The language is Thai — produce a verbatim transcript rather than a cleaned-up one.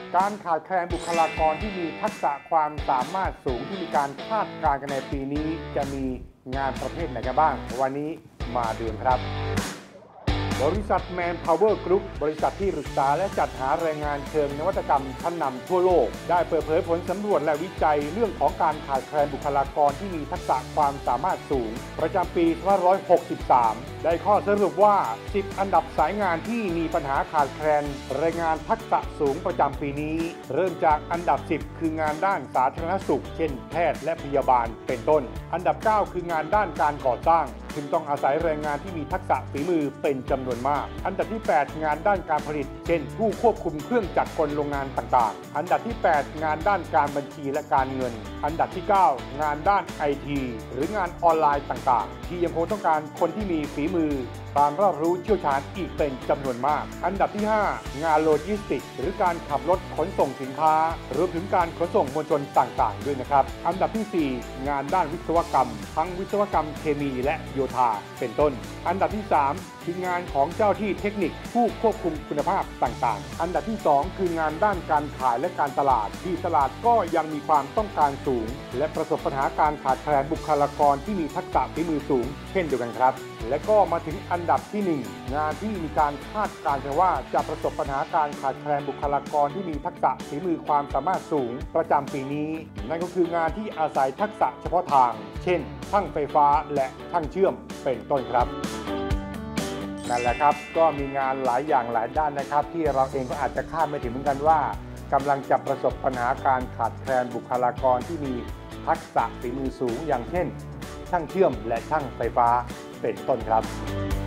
การขาดแคลนบุคลากรที่มีทักษะความสามารถสูงที่มีการคาดการณ์กันในปีนี้จะมีงานประเภทไหนกันบ้างวันนี้มาดูครับบริษัท Manpower Group บริษัทที่ปรึกษาและจัดหาแรงงานเชิงนวัตกรรมชั้นนำทั่วโลกได้เปิดเผยผลสำรวจและวิจัยเรื่องของการขาดแคลนบุคลากรที่มีทักษะความสามารถสูงประจำปีสองพันห้าร้อยหกสิบสามได้ข้อสรุปว่าสิบอันดับสายงานที่มีปัญหาขาดแคลนแรงงานทักษะสูงประจำปีนี้เริ่มจากอันดับสิบคืองานด้านสาธารณสุขเช่นแพทย์และพยาบาลเป็นต้นอันดับเก้าคืองานด้านการก่อสร้างซึ่งต้องอาศัยแรงงานที่มีทักษะฝีมือเป็นจำนวนมากอันดับที่แปดงานด้านการผลิตเช่นผู้ควบคุมเครื่องจักรกลโรงงานต่างๆอันดับที่แปดงานด้านการบัญชีและการเงินอันดับที่เก้างานด้าน ไอ ที หรืองานออนไลน์ต่างๆที่ยังคงต้องการคนที่มีฝีมือความรอบรู้เชี่ยวชาญอีกเป็นจำนวนมากอันดับที่ห้างานโลจิสติกส์หรือการขับรถขนส่งสินค้ารวมถึงการขนส่งมวลชนต่างๆด้วยนะครับอันดับที่สี่งานด้านวิศวกรรมทั้งวิศวกรรมเคมีและโยธาเป็นต้นอันดับที่สามคืองานของเจ้าที่เทคนิคผู้ควบคุมคุณภาพต่างๆอันดับที่สองคืองานด้านการขายและการตลาดที่ตลาดก็ยังมีความต้องการสูงและประสบปัญหาการขาดแคลนบุคลากรที่มีทักษะฝีมือสูงเช่นเดียวกันครับและก็มาถึงอันดับที่หนึ่งงานที่มีการคาดการณ์กันว่าจะประสบปัญหาการขาดแคลนบุคลากรที่มีทักษะฝีมือความสามารถสูงประจำปีนี้นั่นก็คืองานที่อาศัยทักษะเฉพาะทางเช่นช่างไฟฟ้าและช่างเชื่อมเป็นต้นครับนั่นแหละครับก็มีงานหลายอย่างหลายด้านนะครับที่เราเองก็อาจจะคาดไม่ถึงเหมือนกันว่ากำลังจะประสบปัญหาการขาดแคลนบุคลากรที่มีทักษะฝีมือสูงอย่างเช่นช่างเชื่อมและช่างไฟฟ้าเป็นต้นครับ